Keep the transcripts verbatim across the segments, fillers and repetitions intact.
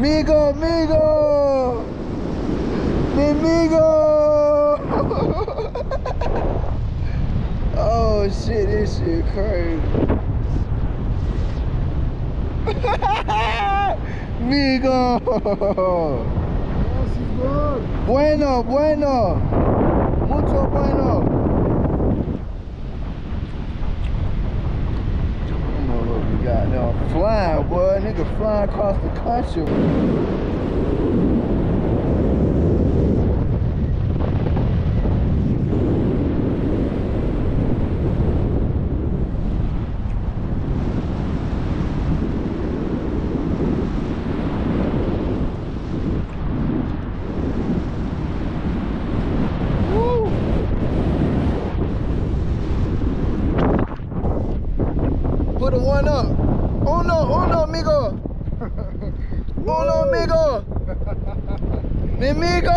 Migo, Migo! Mi Migo! Oh shit, this shit crazy. Migo! Yes, he's good. Bueno, bueno! Mucho bueno! I don't know what we got now. Flying, boy. Nigga flying across the country. Put a one up. Oh no, oh no, amigo. Oh no, amigo. Mi amigo.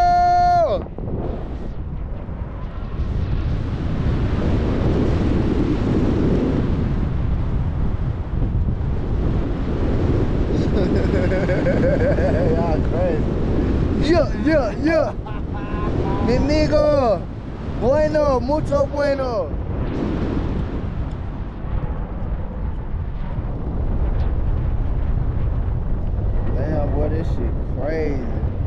Y'all crazy. Yeah, yeah, yeah. Mi amigo. Bueno, mucho bueno. Boy, this shit crazy.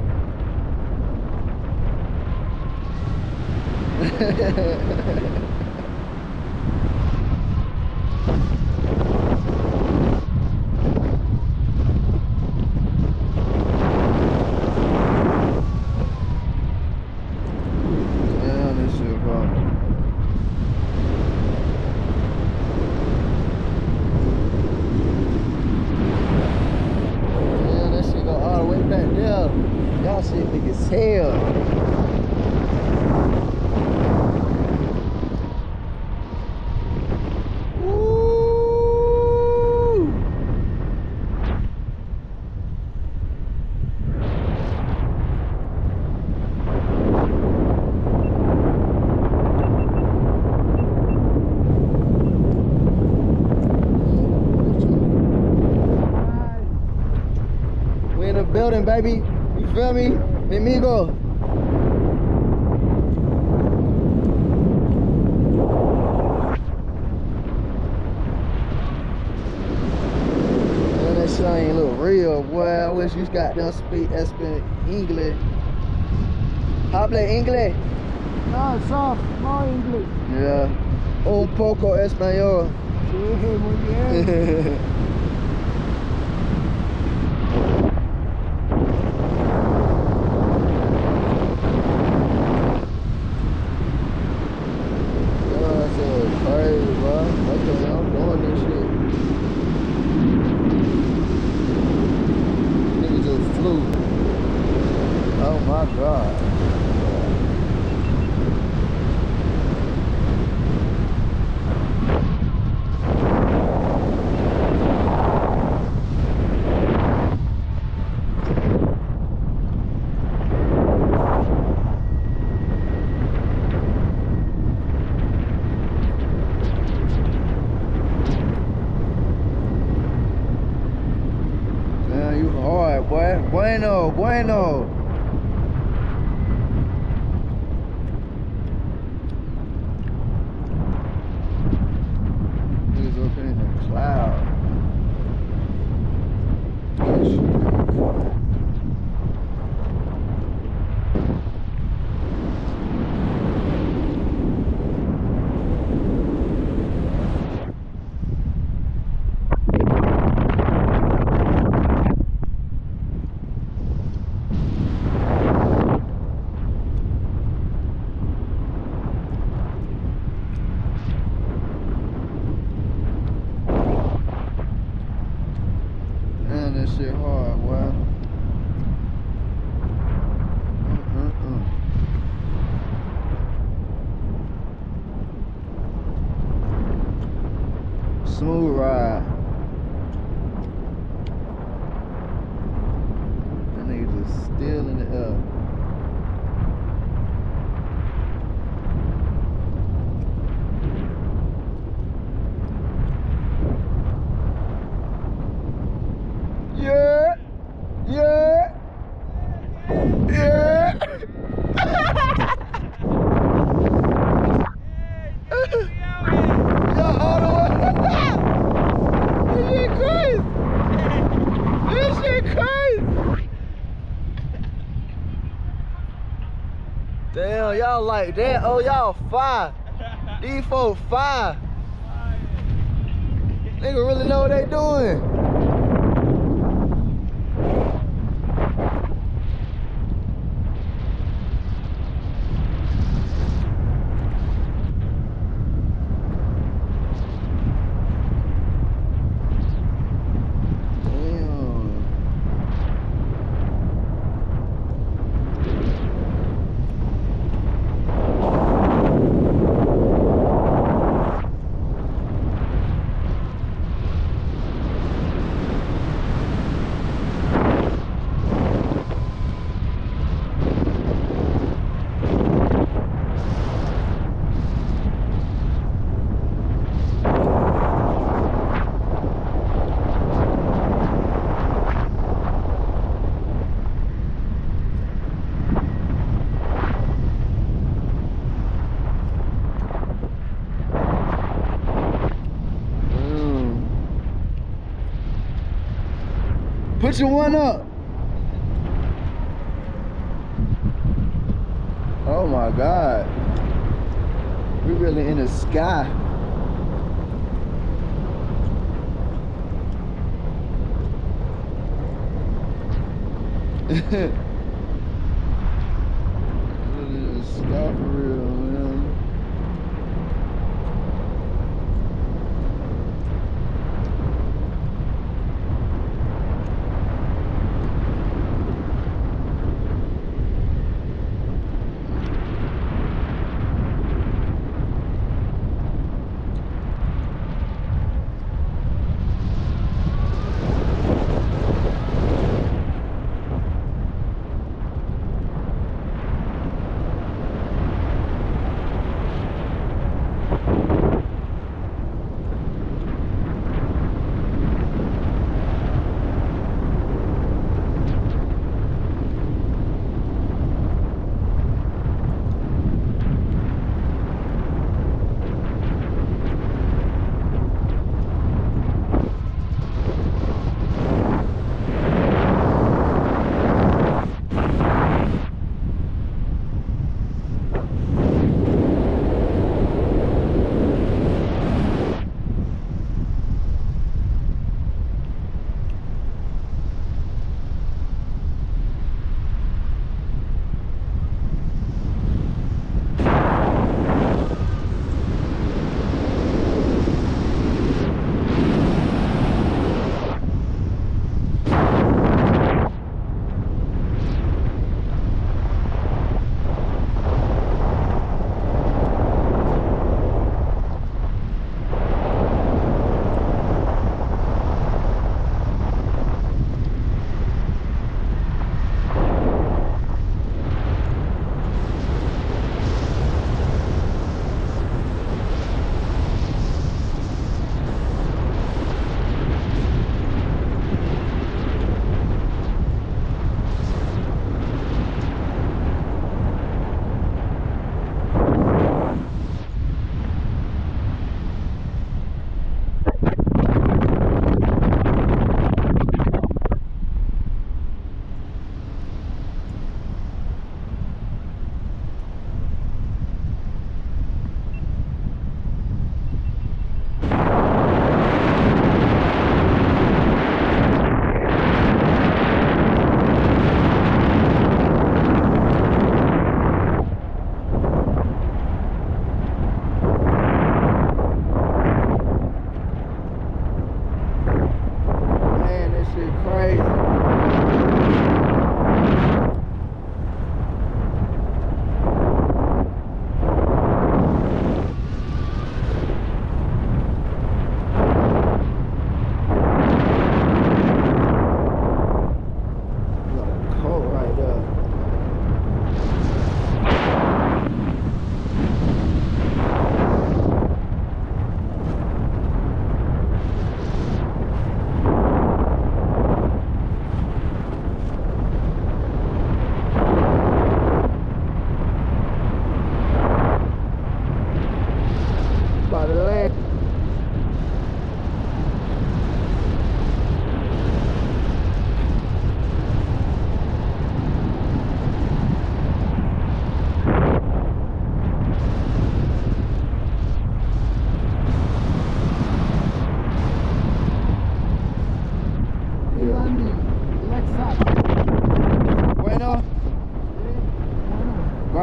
Damn, this shit fun. Y'all shit big as hell. Woo! We in the building, baby. You feel me? Mi amigo. Man, that shit ain't look real, boy. I wish you got them speak that speak English. Habla English? No, soft, no English. Yeah. Un poco español. Sí, muy bien. Crazy, bro. Okay, I'm doing this shit. Nigga just flew. Oh my god. You hard, boy. Bueno, bueno. He's up in the cloud. That shit hard, boy. Uh-uh-uh. Smooth ride. That nigga just still in the air. Yeah. y'all like that. Oh, y'all fire. These folks fire. Nigga really know what they doing. Put your one up. Oh my God. We really in the sky. Really in the sky for real, man.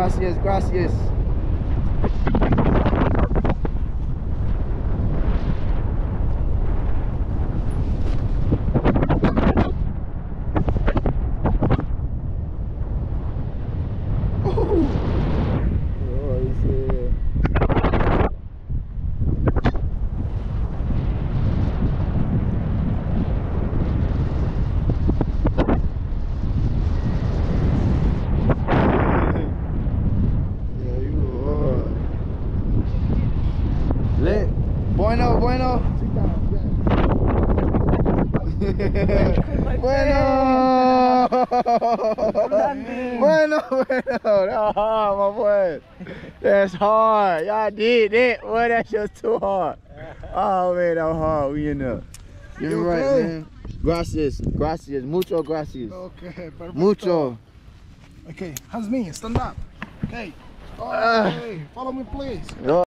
Gracias, gracias. Bueno, bueno. Bueno. Bueno, bueno. No, my boy. That's hard. Y'all did that. Boy, that's just too hard. Oh, man, that was hard. We in there. You're You right, okay? man. Gracias. Gracias. Mucho gracias. Okay, perfect. Mucho. Okay, how's me? Stand up. Okay. Ah. Okay, follow me, please. Yo.